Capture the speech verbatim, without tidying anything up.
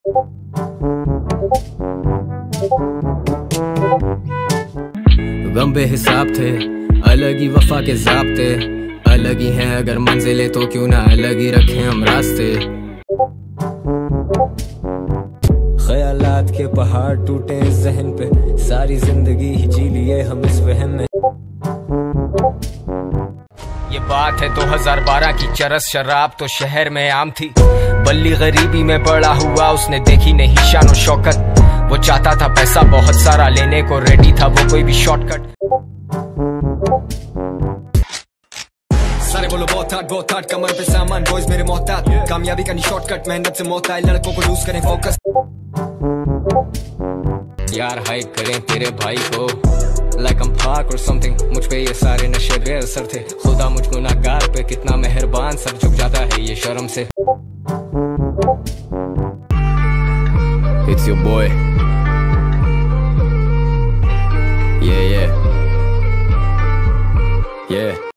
गम बेहिसाब थे, अलग ही वफा के ज़ाब्ते, अलग ही हैं अगर मंजिलें तो क्यों ना अलग ही रखें हम रास्ते। ख्यालात के पहाड़ टूटे इस जहन पे, सारी जिंदगी ही जी लिए हम इस वहम में। ये बात है दो हज़ार बारह की, चरस शराब तो शहर में आम थी। बल्ली गरीबी में बड़ा हुआ, उसने देखी नहीं शान और शौकत। वो चाहता था पैसा बहुत सारा, लेने को रेडी था वो कोई भी शॉर्टकट। सारे बोलो बहुत हार्ड बहुत हार्ड, कमर पे सामान बॉयज मेरे मोहतात। कामयाबी का नहीं शॉर्टकट, मेहनत से मौत आए, लड़कों को लूज करें फोकस। यार हाइड करें तेरे भाई को like I'm park or something, मुझ पे ये सारे नशे बेअसर थे। खुदा मुझ गुनहगार पे कितना मेहरबान, सर झुक जाता है ये शर्म से। It's your boy, yeah yeah yeah।